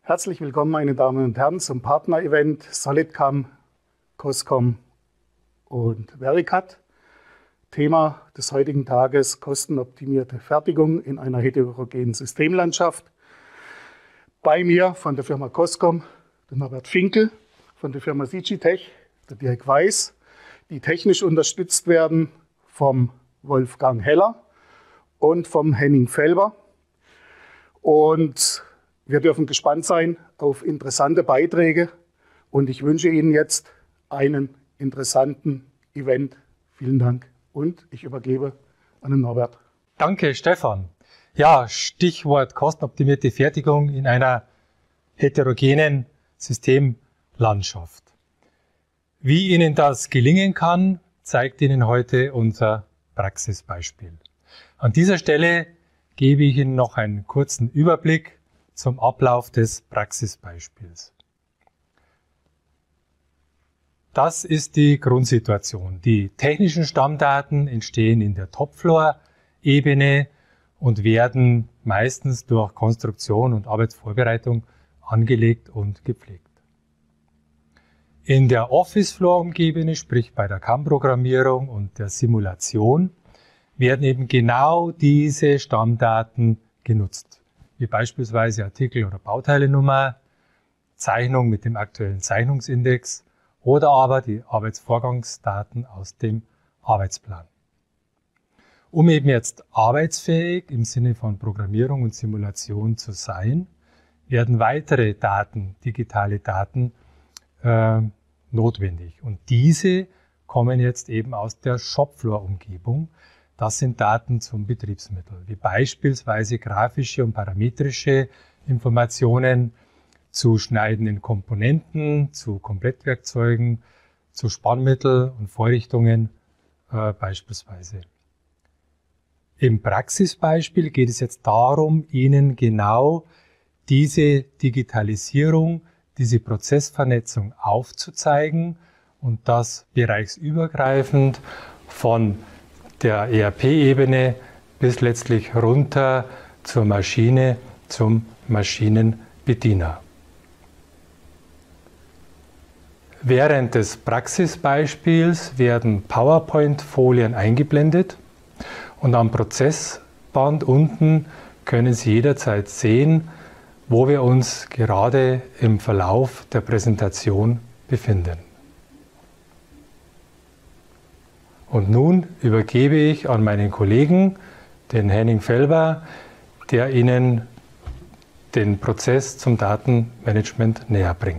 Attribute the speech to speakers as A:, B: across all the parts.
A: Herzlich willkommen, meine Damen und Herren, zum Partner-Event Solidcam, Coscom und Vericat. Thema des heutigen Tages: kostenoptimierte Fertigung in einer heterogenen Systemlandschaft. Bei mir von der Firma Coscom der Norbert Finkel, von der Firma Sigitech der Dirk Weiß, die technisch unterstützt werden vom Wolfgang Heller und vom Henning Felber. Und wir dürfen gespannt sein auf interessante Beiträge und ich wünsche Ihnen jetzt einen interessanten Event. Vielen Dank und ich übergebe an den Norbert.
B: Danke, Stefan. Ja, Stichwort kostenoptimierte Fertigung in einer heterogenen Systemlandschaft. Wie Ihnen das gelingen kann, zeigt Ihnen heute unser Praxisbeispiel. An dieser Stelle gebe ich Ihnen noch einen kurzen Überblick zum Ablauf des Praxisbeispiels. Das ist die Grundsituation. Die technischen Stammdaten entstehen in der Topfloor-Ebene und werden meistens durch Konstruktion und Arbeitsvorbereitung angelegt und gepflegt. In der Office-Floor-Ebene, sprich bei der CAM-Programmierung und der Simulation, werden eben genau diese Stammdaten genutzt, wie beispielsweise Artikel- oder Bauteilenummer, Zeichnung mit dem aktuellen Zeichnungsindex oder aber die Arbeitsvorgangsdaten aus dem Arbeitsplan. Um eben jetzt arbeitsfähig im Sinne von Programmierung und Simulation zu sein, werden weitere Daten, digitale Daten, notwendig. Und diese kommen jetzt eben aus der Shopfloor-Umgebung. Das sind Daten zum Betriebsmittel, wie beispielsweise grafische und parametrische Informationen zu schneidenden Komponenten, zu Komplettwerkzeugen, zu Spannmittel und Vorrichtungen beispielsweise. Im Praxisbeispiel geht es jetzt darum, Ihnen genau diese Digitalisierung, diese Prozessvernetzung aufzuzeigen und das bereichsübergreifend von der ERP-Ebene bis letztlich runter zur Maschine, zum Maschinenbediener. Während des Praxisbeispiels werden PowerPoint-Folien eingeblendet und am Prozessband unten können Sie jederzeit sehen, wo wir uns gerade im Verlauf der Präsentation befinden. Und nun übergebe ich an meinen Kollegen, den Henning Felber, der Ihnen den Prozess zum Datenmanagement näher bringt.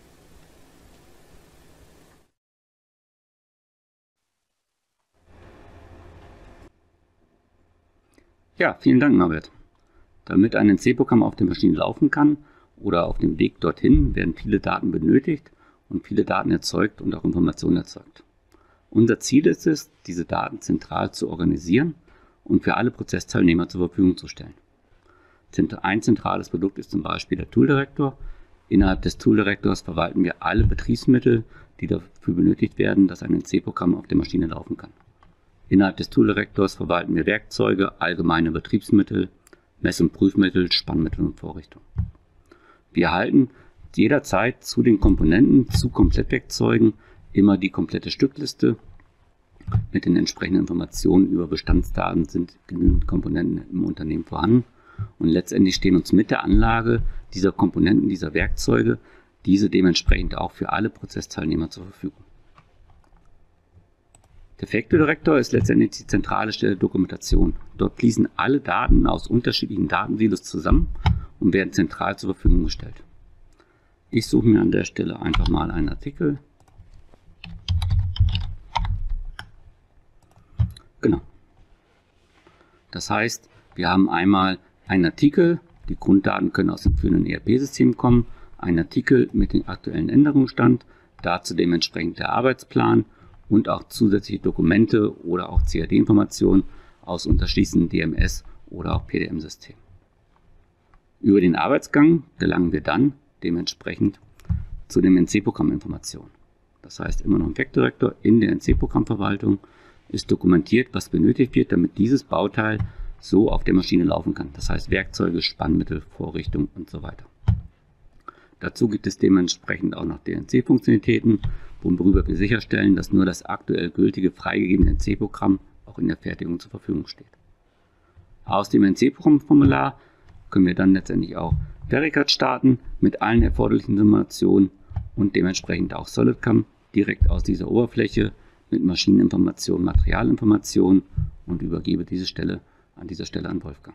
C: Ja, vielen Dank, Norbert. Damit ein NC-Programm auf der Maschine laufen kann oder auf dem Weg dorthin, werden viele Daten benötigt und viele Daten erzeugt und auch Informationen erzeugt. Unser Ziel ist es, diese Daten zentral zu organisieren und für alle Prozessteilnehmer zur Verfügung zu stellen. Ein zentrales Produkt ist zum Beispiel der Tooldirektor. Innerhalb des Tooldirektors verwalten wir alle Betriebsmittel, die dafür benötigt werden, dass ein NC-Programm auf der Maschine laufen kann. Innerhalb des Tooldirektors verwalten wir Werkzeuge, allgemeine Betriebsmittel, Mess- und Prüfmittel, Spannmittel und Vorrichtungen. Wir erhalten jederzeit zu den Komponenten, zu Komplettwerkzeugen, immer die komplette Stückliste mit den entsprechenden Informationen über Bestandsdaten, sind genügend Komponenten im Unternehmen vorhanden und letztendlich stehen uns mit der Anlage dieser Komponenten, dieser Werkzeuge, diese dementsprechend auch für alle Prozessteilnehmer zur Verfügung. Der Factory-Direktor ist letztendlich die zentrale Stelle der Dokumentation. Dort fließen alle Daten aus unterschiedlichen Datensilos zusammen und werden zentral zur Verfügung gestellt. Ich suche mir an der Stelle einfach mal einen Artikel. Genau. Das heißt, wir haben einmal einen Artikel, die Grunddaten können aus dem führenden ERP-System kommen, einen Artikel mit dem aktuellen Änderungsstand, dazu dementsprechend der Arbeitsplan und auch zusätzliche Dokumente oder auch CAD-Informationen aus unterschiedlichen DMS oder auch PDM-Systemen. Über den Arbeitsgang gelangen wir dann dementsprechend zu den NC-Programminformationen. Das heißt, immer noch ein Factory-Direktor in der NC-Programmverwaltung ist dokumentiert, was benötigt wird, damit dieses Bauteil so auf der Maschine laufen kann. Das heißt Werkzeuge, Spannmittel, Vorrichtungen und so weiter. Dazu gibt es dementsprechend auch noch DNC-Funktionalitäten, worüber wir sicherstellen, dass nur das aktuell gültige freigegebene NC-Programm auch in der Fertigung zur Verfügung steht. Aus dem NC-Programmformular können wir dann letztendlich auch VeriCAD starten mit allen erforderlichen Informationen und dementsprechend auch SolidCAM direkt aus dieser Oberfläche mit Maschineninformationen, Materialinformationen und übergebe an dieser Stelle an Wolfgang.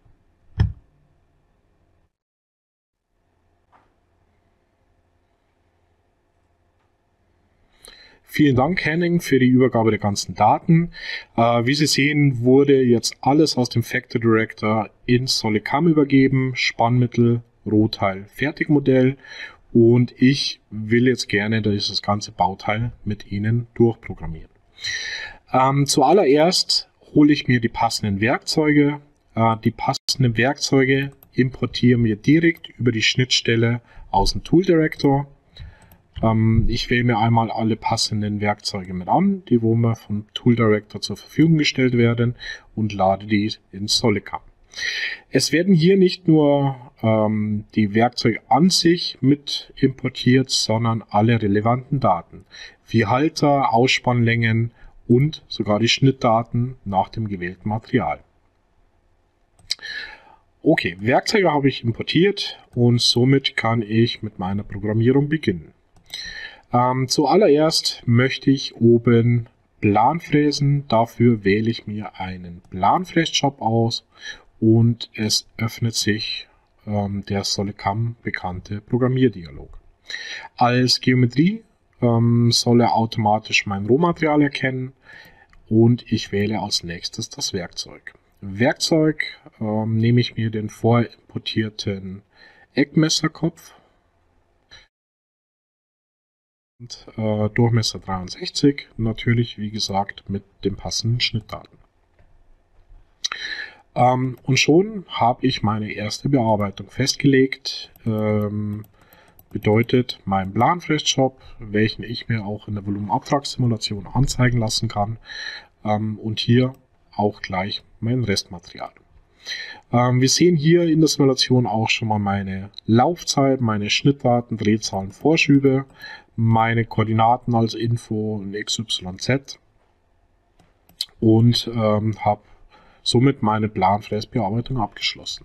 D: Vielen Dank, Henning, für die Übergabe der ganzen Daten. Wie Sie sehen, wurde jetzt alles aus dem Factory Director in SolidCAM übergeben. Spannmittel, Rohteil, Fertigmodell. Und ich will jetzt gerne dieses ganze Bauteil mit Ihnen durchprogrammieren. Zuallererst hole ich mir die passenden Werkzeuge. Die passenden Werkzeuge importieren wir direkt über die Schnittstelle aus dem Tool Director. Ich wähle mir einmal alle passenden Werkzeuge mit an, die wo mir vom Tool Director zur Verfügung gestellt werden, und lade die in SolidCAM. Es werden hier nicht nur die Werkzeuge an sich mit importiert, sondern alle relevanten Daten, wie Halter, Ausspannlängen und sogar die Schnittdaten nach dem gewählten Material. Okay, Werkzeuge habe ich importiert und somit kann ich mit meiner Programmierung beginnen. Zuallererst möchte ich oben Plan fräsen. Dafür wähle ich mir einen Planfräsjob aus und es öffnet sich der SolidCAM bekannte Programmierdialog. Als Geometrie soll er automatisch mein Rohmaterial erkennen und ich wähle als nächstes das Werkzeug. Werkzeug nehme ich mir den vorimportierten Eckmesserkopf. Durchmesser 63, natürlich wie gesagt mit den passenden Schnittdaten. Und schon habe ich meine erste Bearbeitung festgelegt, bedeutet mein Planfräsjob, welchen ich mir auch in der Volumenabtragssimulation anzeigen lassen kann, und hier auch gleich mein Restmaterial. Wir sehen hier in der Simulation auch schon mal meine Laufzeit, meine Schnittdaten, Drehzahlen, Vorschübe, meine Koordinaten als Info in XYZ und habe somit meine Planfräsbearbeitung abgeschlossen.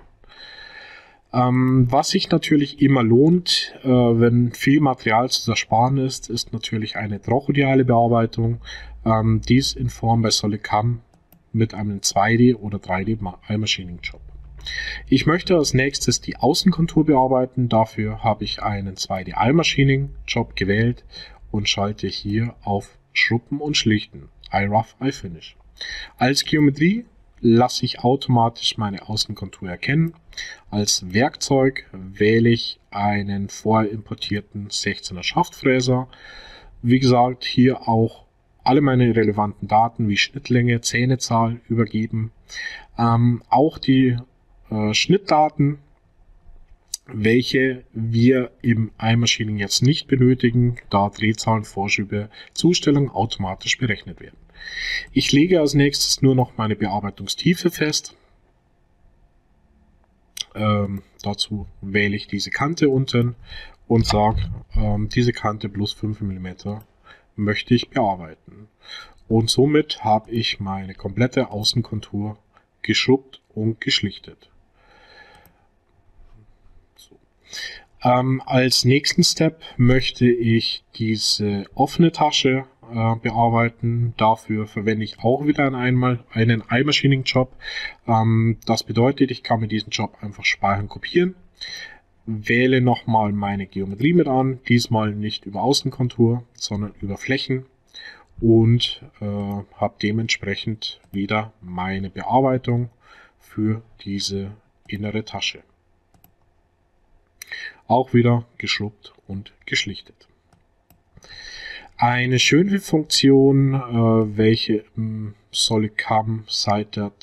D: Was sich natürlich immer lohnt, wenn viel Material zu ersparen ist, ist natürlich eine trochodiale Bearbeitung, dies in Form bei SolidCAM mit einem 2D- oder 3D-Eye-Machining-Job. Ich möchte als nächstes die Außenkontur bearbeiten. Dafür habe ich einen 2D-Eye-Machining-Job gewählt und schalte hier auf Schruppen und Schlichten, Eye Rough, Eye Finish. Als Geometrie lasse ich automatisch meine Außenkontur erkennen. Als Werkzeug wähle ich einen vorimportierten 16er Schaftfräser. Wie gesagt, hier auch alle meine relevanten Daten wie Schnittlänge, Zähnezahl übergeben. Auch die Schnittdaten, welche wir im Eye-Machining jetzt nicht benötigen, da Drehzahlen, Vorschübe, Zustellung automatisch berechnet werden. Ich lege als nächstes nur noch meine Bearbeitungstiefe fest. Dazu wähle ich diese Kante unten und sage, diese Kante plus 5 mm möchte ich bearbeiten. Und somit habe ich meine komplette Außenkontur geschrubbt und geschlichtet. So. Als nächsten Step möchte ich diese offene Tasche bearbeiten. Dafür verwende ich auch wieder einen Eye-Machining-Job. Das bedeutet, ich kann mir diesen Job einfach speichern, kopieren. Wähle nochmal meine Geometrie mit an, diesmal nicht über Außenkontur, sondern über Flächen und habe dementsprechend wieder meine Bearbeitung für diese innere Tasche. Auch wieder geschrubbt und geschlichtet. Eine schöne Funktion, welche im SolidCAM seit der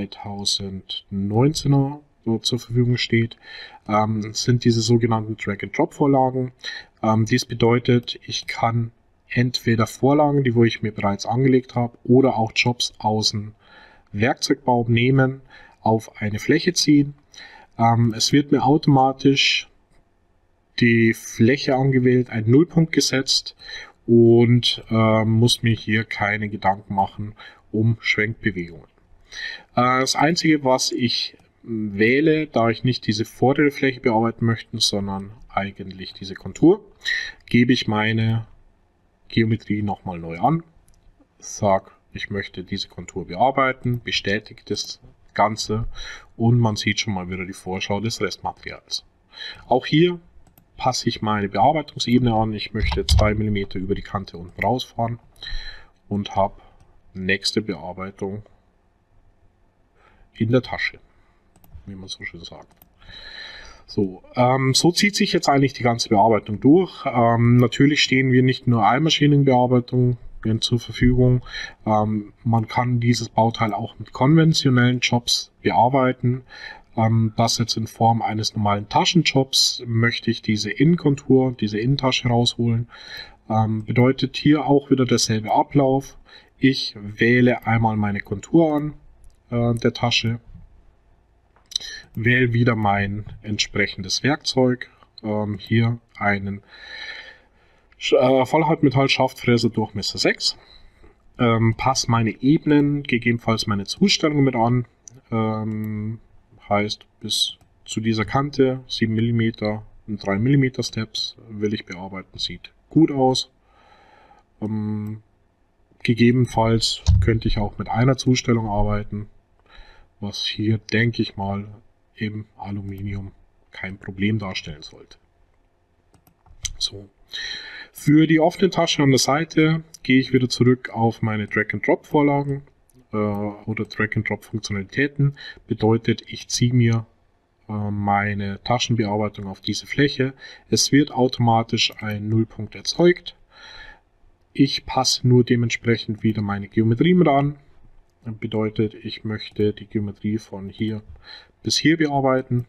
D: 2019er zur Verfügung steht, sind diese sogenannten Drag-and-Drop-Vorlagen. Dies bedeutet, ich kann entweder Vorlagen, die wo ich mir bereits angelegt habe, oder auch Jobs aus dem Werkzeugbau nehmen, auf eine Fläche ziehen. Es wird mir automatisch die Fläche angewählt, einen Nullpunkt gesetzt und muss mir hier keine Gedanken machen um Schwenkbewegungen. Das Einzige, was ich wähle, da ich nicht diese vordere Fläche bearbeiten möchte, sondern eigentlich diese Kontur, gebe ich meine Geometrie nochmal neu an, sage, ich möchte diese Kontur bearbeiten, bestätige das Ganze und man sieht schon mal wieder die Vorschau des Restmaterials. Auch hier passe ich meine Bearbeitungsebene an. Ich möchte 2 mm über die Kante unten rausfahren und habe nächste Bearbeitung in der Tasche, wie man so schön sagt. So zieht sich jetzt eigentlich die ganze Bearbeitung durch. Natürlich stehen wir nicht nur Eilmaschinenbearbeitung zur Verfügung. Man kann dieses Bauteil auch mit konventionellen Jobs bearbeiten. Das jetzt in Form eines normalen Taschenjobs möchte ich diese Innenkontur, diese Innentasche rausholen. Bedeutet hier auch wieder derselbe Ablauf. Ich wähle einmal meine Kontur an der Tasche, wähle wieder mein entsprechendes Werkzeug, hier einen Vollhartmetall-Schaftfräser Durchmesser 6, passe meine Ebenen, gegebenenfalls meine Zustellung mit an, heißt bis zu dieser Kante 7 mm und 3 mm Steps will ich bearbeiten, sieht gut aus. Gegebenenfalls könnte ich auch mit einer Zustellung arbeiten, was hier, denke ich mal, im Aluminium kein Problem darstellen sollte. So. Für die offene Tasche an der Seite gehe ich wieder zurück auf meine Drag-and-Drop-Vorlagen oder Drag-and-Drop-Funktionalitäten. Bedeutet, ich ziehe mir meine Taschenbearbeitung auf diese Fläche. Es wird automatisch ein Nullpunkt erzeugt. Ich passe nur dementsprechend wieder meine Geometrie mit an. Bedeutet, ich möchte die Geometrie von hier bis hier bearbeiten.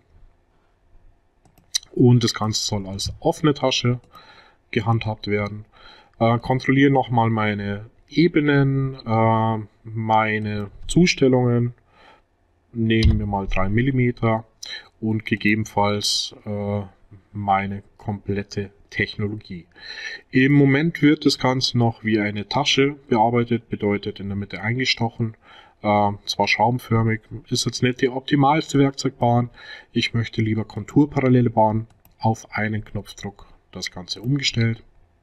D: Und das Ganze soll als offene Tasche gehandhabt werden. Kontrolliere nochmal meine Ebenen, meine Zustellungen. Nehmen wir mal 3 mm und gegebenenfalls meine komplette Technologie. Im Moment wird das Ganze noch wie eine Tasche bearbeitet, bedeutet in der Mitte eingestochen. Zwar schaumförmig, ist jetzt nicht die optimalste Werkzeugbahn. Ich möchte lieber konturparallele Bahn, auf einen Knopfdruck das Ganze umgestellt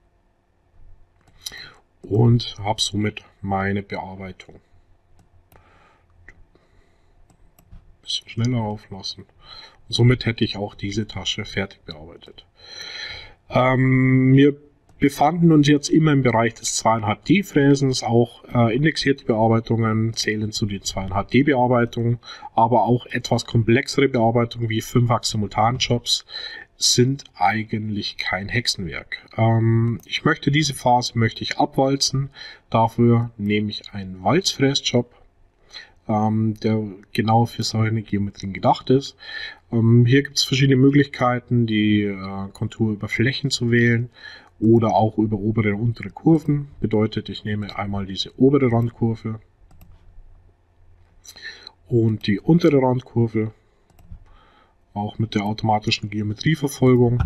D: und habe somit meine Bearbeitung. Ein bisschen schneller auflassen. Und somit hätte ich auch diese Tasche fertig bearbeitet. Wir befanden uns jetzt immer im Bereich des 2,5D-Fräsens, auch indexierte Bearbeitungen zählen zu den 2,5D-Bearbeitungen, aber auch etwas komplexere Bearbeitungen wie 5-Achs-Simultanjobs sind eigentlich kein Hexenwerk. Ich möchte diese Phase abwalzen, dafür nehme ich einen Walzfräsjob, der genau für solche Geometrien gedacht ist. Hier gibt es verschiedene Möglichkeiten, die Kontur über Flächen zu wählen oder auch über obere und untere Kurven. Bedeutet, ich nehme einmal diese obere Randkurve und die untere Randkurve, auch mit der automatischen Geometrieverfolgung.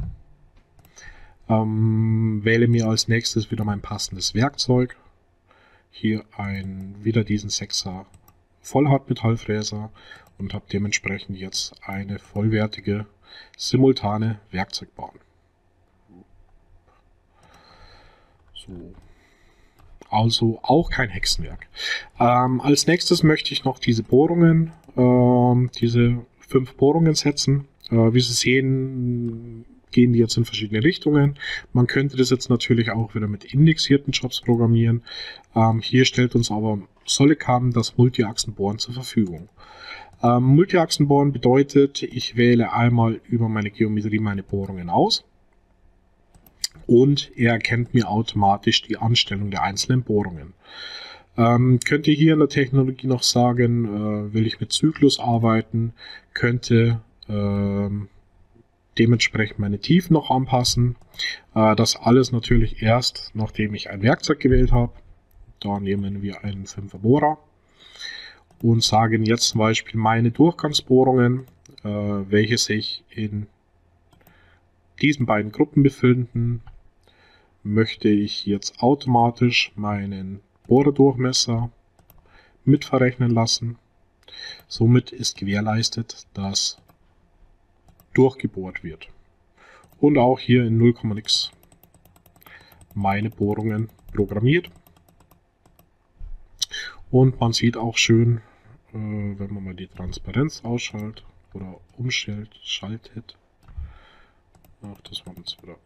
D: Wähle mir als nächstes wieder mein passendes Werkzeug. Hier wieder diesen 6er Vollhartmetallfräser und habe dementsprechend jetzt eine vollwertige simultane Werkzeugbahn. So. Also auch kein Hexenwerk. Als nächstes möchte ich noch diese Bohrungen, diese 5 Bohrungen setzen. Wie Sie sehen, gehen die jetzt in verschiedene Richtungen. Man könnte das jetzt natürlich auch wieder mit indexierten Jobs programmieren. Hier stellt uns aber Solecam das Multiachsenbohren zur Verfügung. Multiachsenbohren bedeutet, ich wähle einmal über meine Geometrie meine Bohrungen aus und er erkennt mir automatisch die Anstellung der einzelnen Bohrungen. Könnte hier in der Technologie noch sagen, will ich mit Zyklus arbeiten, könnte dementsprechend meine Tiefen noch anpassen. Das alles natürlich erst, nachdem ich ein Werkzeug gewählt habe. Da nehmen wir einen 5er Bohrer und sagen jetzt zum Beispiel meine Durchgangsbohrungen, welche sich in diesen beiden Gruppen befinden, möchte ich jetzt automatisch meinen Bohrdurchmesser mitverrechnen lassen. Somit ist gewährleistet, dass durchgebohrt wird. Und auch hier in 0,x meine Bohrungen programmiert. Und man sieht auch schön, wenn man mal die Transparenz ausschaltet oder schaltet. Ach, das war jetzt wieder.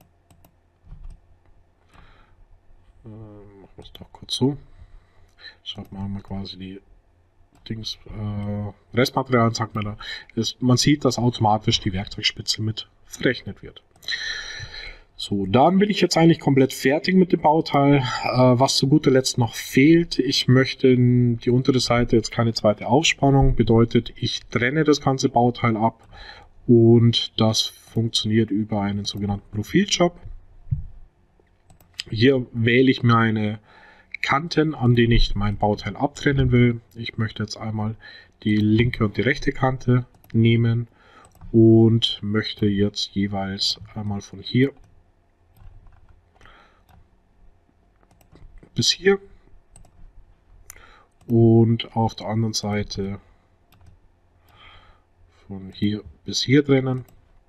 D: Machen wir es doch kurz so. Schaut mal quasi die Restmaterial, sagt man da. Man sieht, dass automatisch die Werkzeugspitze mit verrechnet wird. So, dann bin ich jetzt eigentlich komplett fertig mit dem Bauteil. Was zu guter Letzt noch fehlt, ich möchte die untere Seite jetzt keine zweite Aufspannung, bedeutet, ich trenne das ganze Bauteil ab und das funktioniert über einen sogenannten Profiljob. Hier wähle ich meine Kanten, an denen ich mein Bauteil abtrennen will. Ich möchte jetzt einmal die linke und die rechte Kante nehmen und möchte jetzt jeweils einmal von hier bis hier und auf der anderen Seite von hier bis hier trennen.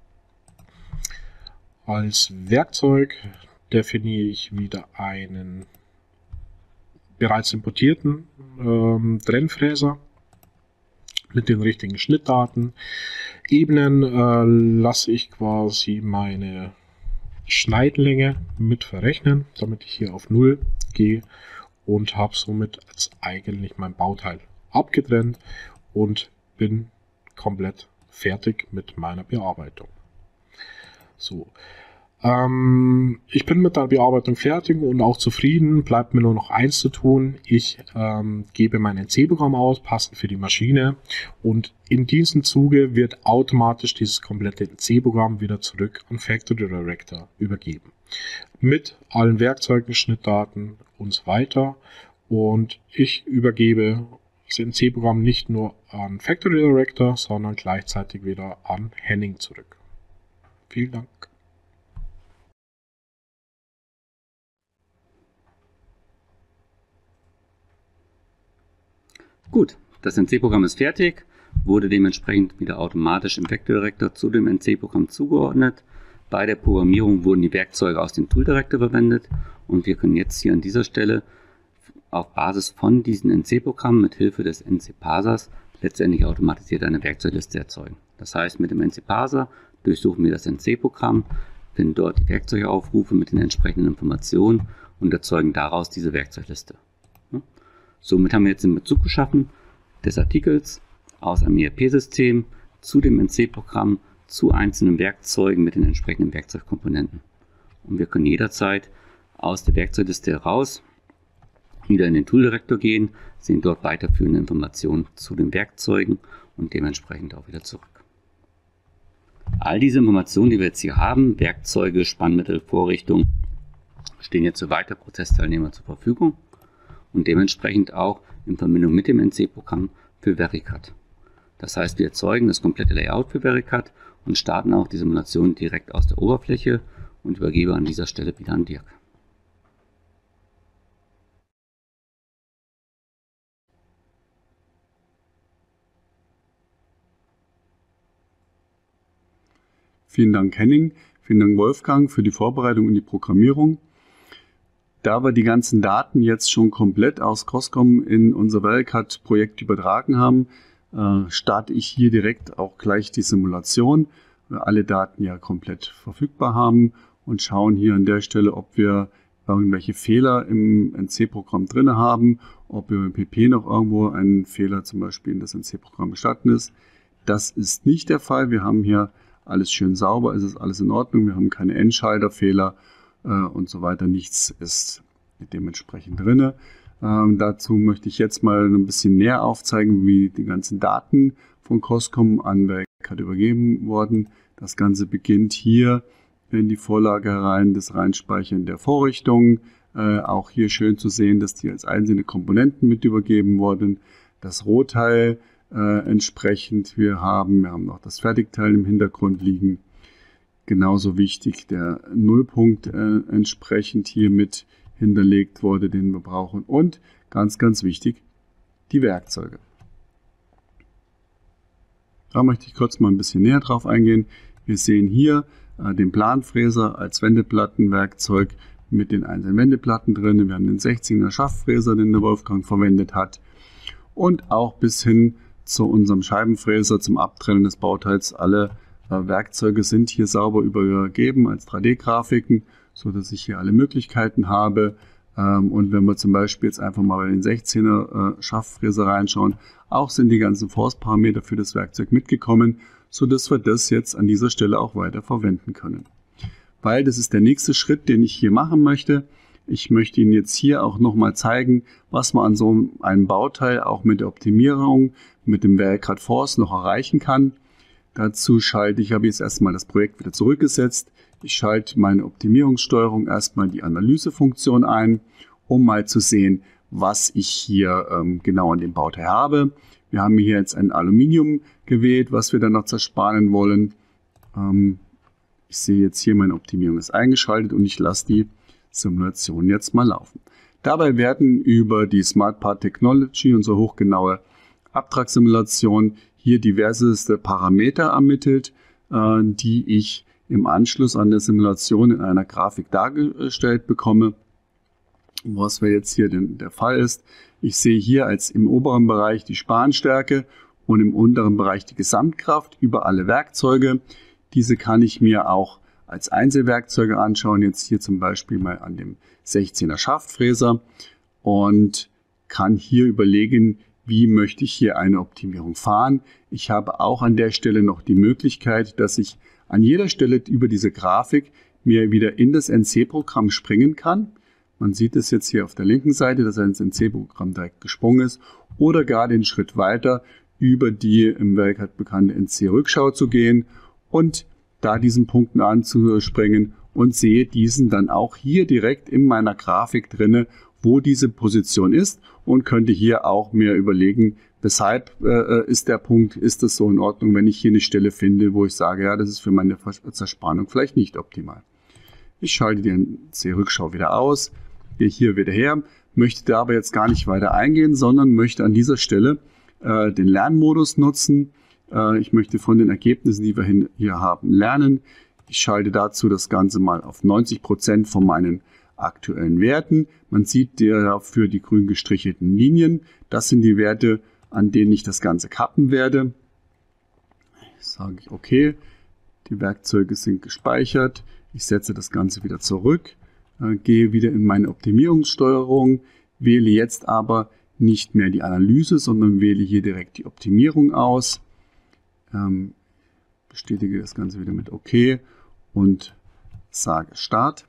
D: Als Werkzeug definiere ich wieder einen bereits importierten Trennfräser mit den richtigen Schnittdaten. Ebenen lasse ich quasi meine Schneidlänge mit verrechnen, damit ich hier auf 0 gehe und habe somit jetzt eigentlich mein Bauteil abgetrennt und bin komplett fertig mit meiner Bearbeitung. So. Ich bin mit der Bearbeitung fertig und auch zufrieden. Bleibt mir nur noch eins zu tun. Ich gebe mein NC-Programm aus, passend für die Maschine. Und in diesem Zuge wird automatisch dieses komplette NC-Programm wieder zurück an Factory Director übergeben. Mit allen Werkzeugen, Schnittdaten und so weiter. Und ich übergebe das NC-Programm nicht nur an Factory Director, sondern gleichzeitig wieder an Henning zurück. Vielen Dank.
C: Gut, das NC-Programm ist fertig, wurde dementsprechend wieder automatisch im Factory Director zu dem NC-Programm zugeordnet. Bei der Programmierung wurden die Werkzeuge aus dem Tool Director verwendet und wir können jetzt hier an dieser Stelle auf Basis von diesem NC-Programm mit Hilfe des NC-Parsers letztendlich automatisiert eine Werkzeugliste erzeugen. Das heißt, mit dem NC-Parser durchsuchen wir das NC-Programm, finden dort die Werkzeugaufrufe mit den entsprechenden Informationen und erzeugen daraus diese Werkzeugliste. Somit haben wir jetzt den Bezug geschaffen des Artikels aus einem ERP-System zu dem NC-Programm, zu einzelnen Werkzeugen mit den entsprechenden Werkzeugkomponenten. Und wir können jederzeit aus der Werkzeugliste heraus wieder in den Tool Director gehen, sehen dort weiterführende Informationen zu den Werkzeugen und dementsprechend auch wieder zurück. All diese Informationen, die wir jetzt hier haben, Werkzeuge, Spannmittel, Vorrichtung, stehen jetzt für weitere Prozessteilnehmer zur Verfügung und dementsprechend auch in Verbindung mit dem NC-Programm für Vericat. Das heißt, wir erzeugen das komplette Layout für Vericat und starten auch die Simulation direkt aus der Oberfläche und übergebe an dieser Stelle wieder an Dirk.
E: Vielen Dank Henning, vielen Dank Wolfgang für die Vorbereitung und die Programmierung. Da wir die ganzen Daten jetzt schon komplett aus COSCOM in unser Vericat-Projekt übertragen haben, starte ich hier direkt auch gleich die Simulation, weil wir alle Daten ja komplett verfügbar haben und schauen hier an der Stelle, ob wir irgendwelche Fehler im NC-Programm drin haben, ob im PP noch irgendwo ein Fehler zum Beispiel in das NC-Programm gestatten ist. Das ist nicht der Fall. Wir haben hier alles schön sauber, es ist alles in Ordnung, wir haben keine Endschalterfehler und so weiter, nichts ist dementsprechend drin. Dazu möchte ich jetzt mal ein bisschen näher aufzeigen, wie die ganzen Daten von COSCOM an Vericat übergeben wurden. Das Ganze beginnt hier in die Vorlage herein, das Reinspeichern der Vorrichtungen. Auch hier schön zu sehen, dass die als einzelne Komponenten mit übergeben wurden. Das Rohteil entsprechend, wir haben noch das Fertigteil im Hintergrund liegen. genauso wichtig der Nullpunkt entsprechend hier mit hinterlegt wurde, den wir brauchen. Und ganz, ganz wichtig, die Werkzeuge. Da möchte ich kurz mal ein bisschen näher drauf eingehen. Wir sehen hier den Planfräser als Wendeplattenwerkzeug mit den einzelnen Wendeplatten drin. Wir haben den 16er Schaftfräser, den der Wolfgang verwendet hat. Und auch bis hin zu unserem Scheibenfräser zum Abtrennen des Bauteils. Alle Werkzeuge sind hier sauber übergeben als 3D-Grafiken, so dass ich hier alle Möglichkeiten habe. Und wenn wir zum Beispiel jetzt einfach mal bei den 16er Schaftfräser reinschauen, auch sind die ganzen Force-Parameter für das Werkzeug mitgekommen, so dass wir das jetzt an dieser Stelle auch weiter verwenden können. Weil das ist der nächste Schritt, den ich hier machen möchte. Ich möchte Ihnen jetzt hier auch nochmal zeigen, was man an so einem Bauteil auch mit der Optimierung, mit dem VariCAD Force noch erreichen kann. Dazu habe ich jetzt erstmal das Projekt wieder zurückgesetzt. Ich schalte meine Optimierungssteuerung erstmal die Analysefunktion ein, um mal zu sehen, was ich hier genau an dem Bauteil habe. Wir haben hier jetzt ein Aluminium gewählt, was wir dann noch zersparen wollen. Ich sehe jetzt hier, meine Optimierung ist eingeschaltet und ich lasse die Simulation jetzt mal laufen. Dabei werden über die Smart Part Technology, unsere hochgenaue Abtragssimulation, hier diverseste Parameter ermittelt, die ich im Anschluss an der Simulation in einer Grafik dargestellt bekomme. Was wir jetzt hier der Fall ist, ich sehe hier als im oberen Bereich die Spanstärke und im unteren Bereich die Gesamtkraft über alle Werkzeuge. Diese kann ich mir auch als Einzelwerkzeuge anschauen, jetzt hier zum Beispiel mal an dem 16er Schaftfräser und kann hier überlegen, wie möchte ich hier eine Optimierung fahren. Ich habe auch an der Stelle noch die Möglichkeit, dass ich an jeder Stelle über diese Grafik mir wieder in das NC-Programm springen kann. Man sieht es jetzt hier auf der linken Seite, dass er ins NC-Programm direkt gesprungen ist oder gar den Schritt weiter über die im VariCAD bekannte NC-Rückschau zu gehen und da diesen Punkten anzuspringen und sehe diesen dann auch hier direkt in meiner Grafik drinne, wo diese Position ist und könnte hier auch mir überlegen, weshalb ist der Punkt, ist das so in Ordnung, wenn ich hier eine Stelle finde, wo ich sage, ja, das ist für meine Zerspannung vielleicht nicht optimal. Ich schalte die NC-Rückschau wieder aus, gehe hier wieder her, möchte da aber jetzt gar nicht weiter eingehen, sondern möchte an dieser Stelle den Lernmodus nutzen. Ich möchte von den Ergebnissen, die wir hier haben, lernen. Ich schalte dazu das Ganze mal auf 90% von meinen aktuellen Werten. Man sieht dafür die grün gestrichelten Linien. Das sind die Werte, an denen ich das Ganze kappen werde. Sage ich okay, die Werkzeuge sind gespeichert. Ich setze das Ganze wieder zurück, gehe wieder in meine Optimierungssteuerung, wähle jetzt aber nicht mehr die Analyse, sondern wähle hier direkt die Optimierung aus. Bestätige das Ganze wieder mit OK und sage Start.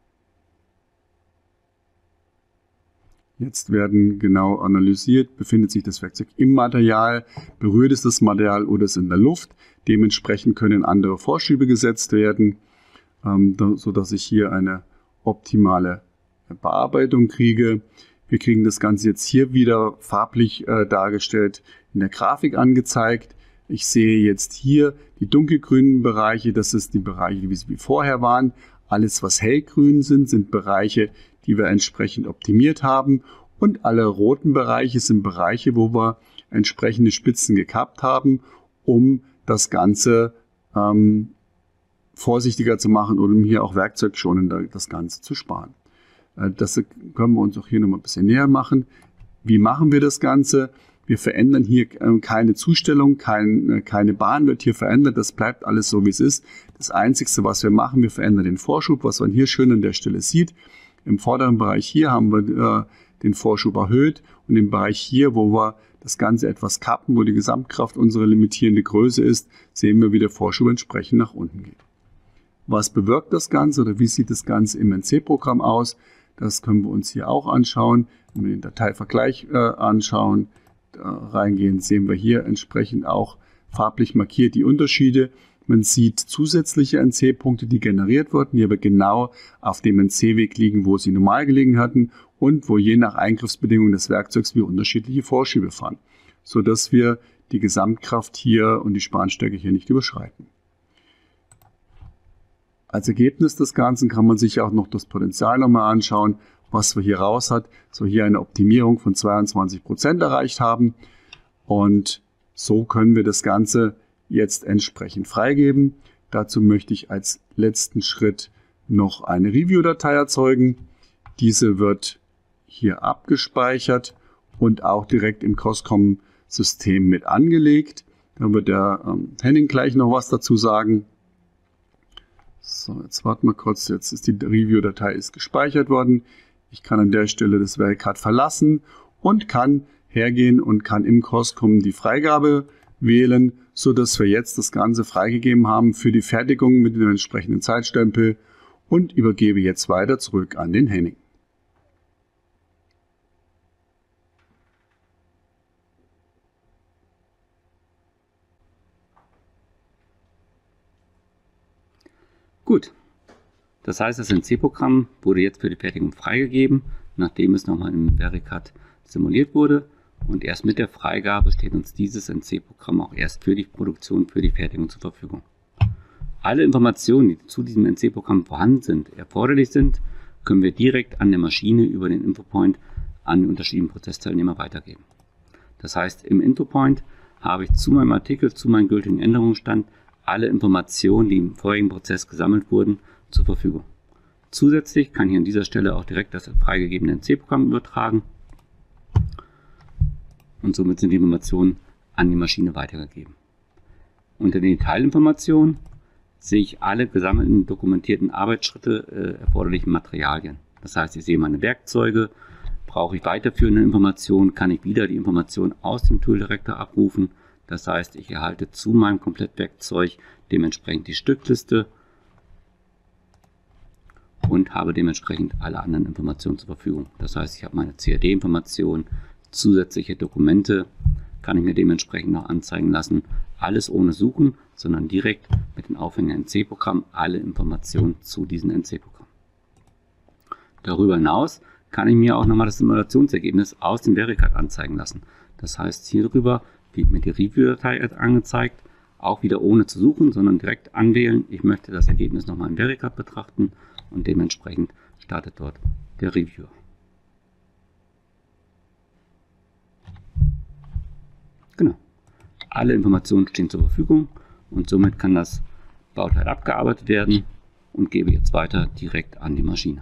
E: Jetzt werden genau analysiert, befindet sich das Werkzeug im Material, berührt es das Material oder ist in der Luft. Dementsprechend können andere Vorschübe gesetzt werden, sodass ich hier eine optimale Bearbeitung kriege. Wir kriegen das Ganze jetzt hier wieder farblich dargestellt, in der Grafik angezeigt. Ich sehe jetzt hier die dunkelgrünen Bereiche, das ist die Bereiche, wie sie vorher waren. Alles, was hellgrün sind Bereiche, die wir entsprechend optimiert haben. Und alle roten Bereiche sind Bereiche, wo wir entsprechende Spitzen gekappt haben, um das Ganze vorsichtiger zu machen oder um hier auch werkzeugschonender das Ganze zu sparen. Das können wir uns auch hier nochmal ein bisschen näher machen. Wie machen wir das Ganze? Wir verändern hier keine Zustellung, keine Bahn wird hier verändert, das bleibt alles so, wie es ist. Das Einzige, was wir machen, wir verändern den Vorschub, was man hier schön an der Stelle sieht. Im vorderen Bereich hier haben wir den Vorschub erhöht und im Bereich hier, wo wir das Ganze etwas kappen, wo die Gesamtkraft unsere limitierende Größe ist, sehen wir, wie der Vorschub entsprechend nach unten geht. Was bewirkt das Ganze oder wie sieht das Ganze im NC-Programm aus? Das können wir uns hier auch anschauen. Wenn wir den Dateivergleich anschauen, reingehen, sehen wir hier entsprechend auch farblich markiert die Unterschiede. Man sieht zusätzliche NC-Punkte, die generiert wurden, die aber genau auf dem NC-Weg liegen, wo sie normal gelegen hatten und wo je nach Eingriffsbedingungen des Werkzeugs wir unterschiedliche Vorschübe fahren, sodass wir die Gesamtkraft hier und die Spanstärke hier nicht überschreiten. Als Ergebnis des Ganzen kann man sich auch noch das Potenzial nochmal anschauen, was wir hier raus hat. So hier eine Optimierung von 22% erreicht haben. Und so können wir das Ganze jetzt entsprechend freigeben. Dazu möchte ich als letzten Schritt noch eine Review-Datei erzeugen. Diese wird hier abgespeichert und auch direkt im COSCOM-System mit angelegt. Da wird der Henning gleich noch was dazu sagen. So, jetzt warten wir kurz. Jetzt ist die Review-Datei gespeichert worden. Ich kann an der Stelle das Vericat verlassen und kann hergehen und kann im COSCOM die Freigabe wählen, sodass wir jetzt das Ganze freigegeben haben für die Fertigung mit dem entsprechenden Zeitstempel und übergebe jetzt weiter zurück an den Henning.
C: Gut, das heißt, das NC-Programm wurde jetzt für die Fertigung freigegeben, nachdem es nochmal im Vericat simuliert wurde. Und erst mit der Freigabe steht uns dieses NC-Programm auch erst für die Produktion, für die Fertigung zur Verfügung. Alle Informationen, die zu diesem NC-Programm vorhanden sind, erforderlich sind, können wir direkt an der Maschine über den Infopoint an die unterschiedlichen Prozessteilnehmer weitergeben. Das heißt, im Infopoint habe ich zu meinem Artikel, zu meinem gültigen Änderungsstand alle Informationen, die im vorigen Prozess gesammelt wurden, zur Verfügung. Zusätzlich kann ich an dieser Stelle auch direkt das freigegebene NC-Programm übertragen und somit sind die Informationen an die Maschine weitergegeben. Unter den Detailinformationen sehe ich alle gesammelten dokumentierten Arbeitsschritte erforderlichen Materialien. Das heißt, ich sehe meine Werkzeuge, brauche ich weiterführende Informationen, kann ich wieder die Informationen aus dem Tool Director abrufen. Das heißt, ich erhalte zu meinem Komplettwerkzeug dementsprechend die Stückliste und habe dementsprechend alle anderen Informationen zur Verfügung. Das heißt, ich habe meine CAD-Informationen, zusätzliche Dokumente, kann ich mir dementsprechend noch anzeigen lassen. Alles ohne Suchen, sondern direkt mit dem Aufhänger NC-Programm alle Informationen zu diesem NC-Programm. Darüber hinaus kann ich mir auch nochmal das Simulationsergebnis aus dem Vericat anzeigen lassen. Das heißt, hierüber wird mir die Review-Datei angezeigt, auch wieder ohne zu suchen, sondern direkt anwählen. Ich möchte das Ergebnis nochmal im Vericat betrachten und dementsprechend startet dort der Reviewer. Genau. Alle Informationen stehen zur Verfügung und somit kann das Bauteil abgearbeitet werden und gebe jetzt weiter direkt an die Maschine.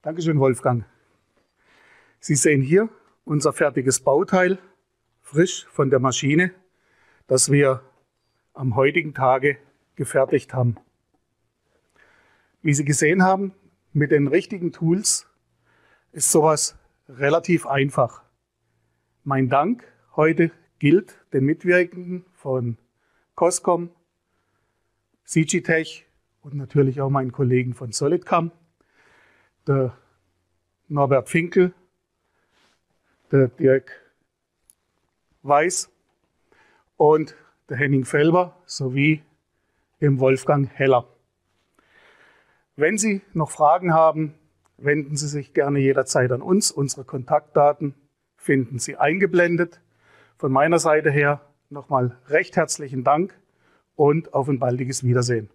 A: Dankeschön, Wolfgang. Sie sehen hier unser fertiges Bauteil, frisch von der Maschine, das wir am heutigen Tage gefertigt haben. Wie Sie gesehen haben, mit den richtigen Tools ist sowas relativ einfach. Mein Dank heute gilt den Mitwirkenden von COSCOM, CGTech und natürlich auch meinen Kollegen von SolidCAM, der Norbert Finkel, der Dirk Weiß und der Henning Felber sowie dem Wolfgang Heller. Wenn Sie noch Fragen haben, wenden Sie sich gerne jederzeit an uns. Unsere Kontaktdaten finden Sie eingeblendet. Von meiner Seite her nochmal recht herzlichen Dank und auf ein baldiges Wiedersehen.